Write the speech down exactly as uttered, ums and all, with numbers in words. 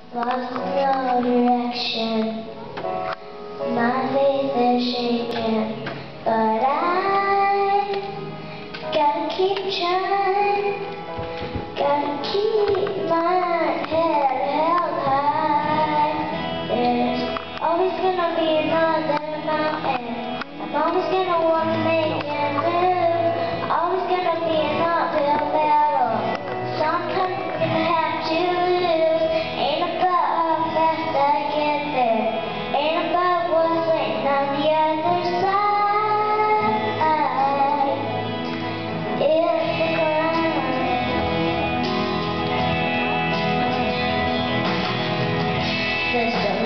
Lost no direction. My faith is shaking, but I gotta keep trying. Gotta keep my head held high. There's always gonna be another mountain. I'm always gonna wanna make it move. Always gonna be an uphill battle. Sometimes I'm gonna have to lose. Ain't about how fast I get there. Ain't about what's waiting on the other side. It's the grind. There's